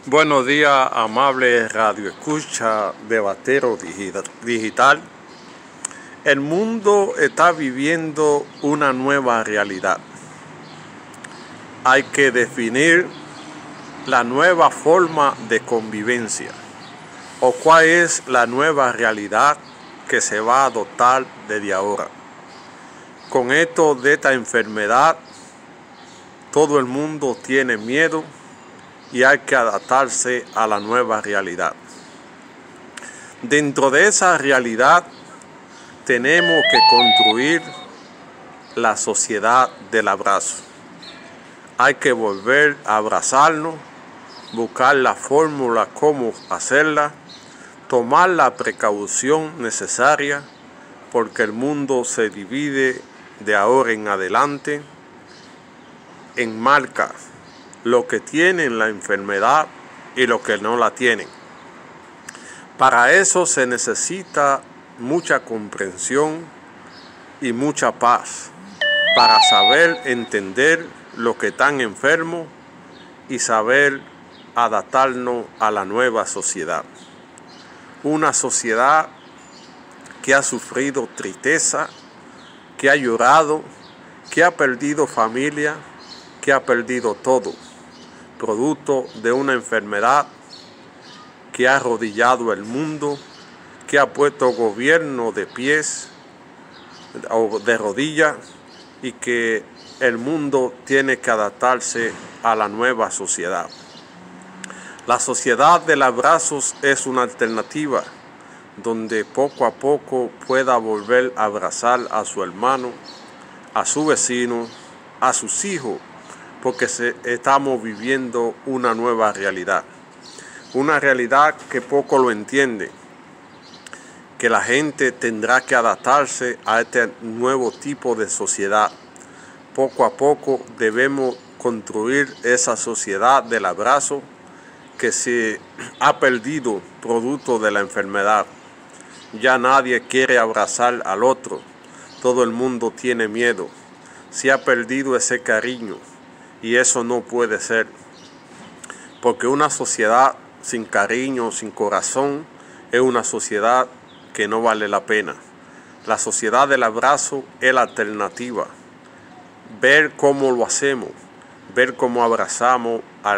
Buenos días, amable radio escucha Debatero Digital. El mundo está viviendo una nueva realidad. Hay que definir la nueva forma de convivencia o cuál es la nueva realidad que se va a adoptar desde ahora. Con esto de esta enfermedad, todo el mundo tiene miedo y hay que adaptarse a la nueva realidad. Dentro de esa realidad tenemos que construir la sociedad del abrazo. Hay que volver a abrazarnos, buscar la fórmula cómo hacerla, tomar la precaución necesaria, porque el mundo se divide de ahora en adelante en marcas, lo que tienen la enfermedad y lo que no la tienen. Para eso se necesita mucha comprensión y mucha paz para saber entender lo que están enfermos y saber adaptarnos a la nueva sociedad. Una sociedad que ha sufrido tristeza, que ha llorado, que ha perdido familia, que ha perdido todo, producto de una enfermedad que ha arrodillado el mundo, que ha puesto gobierno de pies o de rodillas y que el mundo tiene que adaptarse a la nueva sociedad. La sociedad del abrazo es una alternativa donde poco a poco pueda volver a abrazar a su hermano, a su vecino, a sus hijos, porque estamos viviendo una nueva realidad. Una realidad que poco lo entiende, que la gente tendrá que adaptarse a este nuevo tipo de sociedad. Poco a poco debemos construir esa sociedad del abrazo que se ha perdido producto de la enfermedad. Ya nadie quiere abrazar al otro, todo el mundo tiene miedo, se ha perdido ese cariño. Y eso no puede ser, porque una sociedad sin cariño, sin corazón, es una sociedad que no vale la pena. La sociedad del abrazo es la alternativa. Ver cómo lo hacemos, ver cómo abrazamos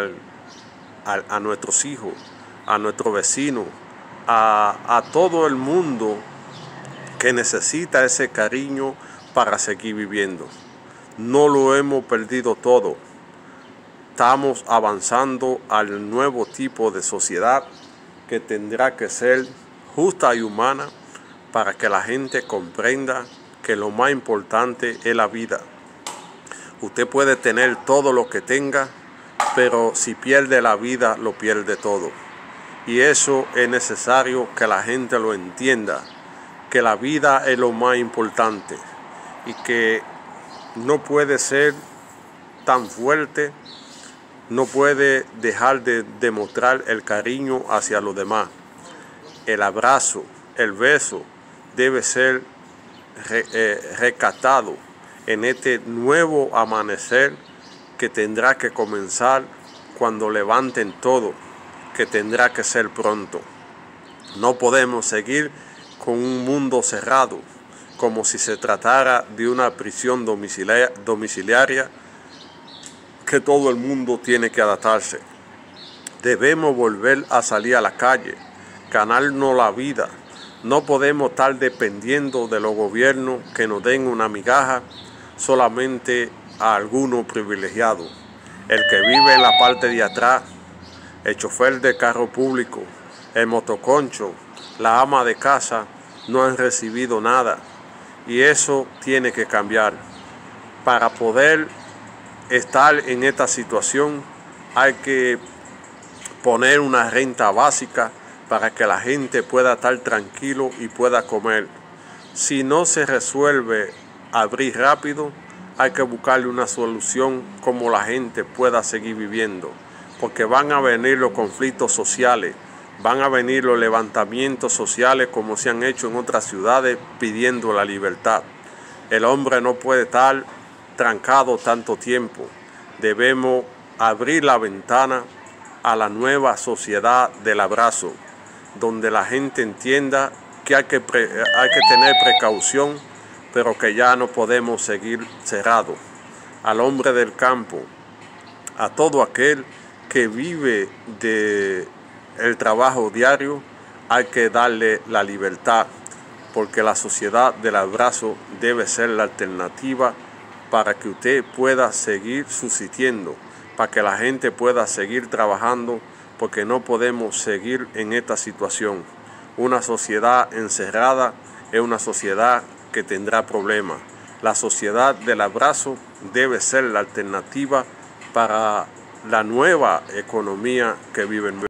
a nuestros hijos, a nuestros vecinos, a todo el mundo que necesita ese cariño para seguir viviendo. No lo hemos perdido todo. Estamos avanzando al nuevo tipo de sociedad que tendrá que ser justa y humana para que la gente comprenda que lo más importante es la vida. Usted puede tener todo lo que tenga, pero si pierde la vida, lo pierde todo. Y eso es necesario que la gente lo entienda, que la vida es lo más importante y que no puede ser tan fuerte, no puede dejar de demostrar el cariño hacia los demás. El abrazo, el beso debe ser rescatado en este nuevo amanecer que tendrá que comenzar cuando levanten todo, que tendrá que ser pronto. No podemos seguir con un mundo cerrado, como si se tratara de una prisión domiciliaria que todo el mundo tiene que adaptarse. Debemos volver a salir a la calle, ganarnos la vida. No podemos estar dependiendo de los gobiernos que nos den una migaja solamente a algunos privilegiados. El que vive en la parte de atrás, el chofer de carro público, el motoconcho, la ama de casa, no han recibido nada. Y eso tiene que cambiar. Para poder estar en esta situación hay que poner una renta básica para que la gente pueda estar tranquilo y pueda comer. Si no se resuelve abrir rápido, hay que buscarle una solución como la gente pueda seguir viviendo, porque van a venir los conflictos sociales, van a venir los levantamientos sociales como se han hecho en otras ciudades pidiendo la libertad. El hombre no puede estar trancado tanto tiempo. Debemos abrir la ventana, a la nueva sociedad del abrazo, donde la gente entienda que hay que tener precaución, pero que ya no podemos seguir cerrados. Al hombre del campo, a todo aquel que vive del trabajo diario, hay que darle la libertad, porque la sociedad del abrazo debe ser la alternativa para que usted pueda seguir subsistiendo, para que la gente pueda seguir trabajando, porque no podemos seguir en esta situación. Una sociedad encerrada es una sociedad que tendrá problemas. La sociedad del abrazo debe ser la alternativa para la nueva economía que vive en